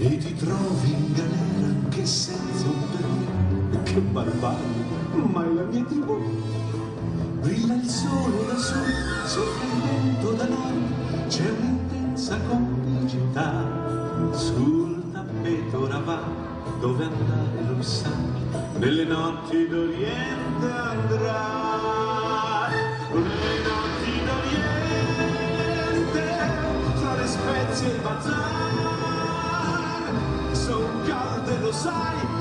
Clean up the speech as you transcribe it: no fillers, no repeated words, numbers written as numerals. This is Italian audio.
e ti trovi in galera anche senza un perché. Che barbarie, ma è la mia tribù. Brilla il sole da sud, soffia il vento da nord, c'è un'intensa complicità. Sul tappeto ora va, dove andare lui sa, nelle notti d'Oriente andrà. Nelle notti d'Oriente, tra le spezie e il bazar, son calde lo sai,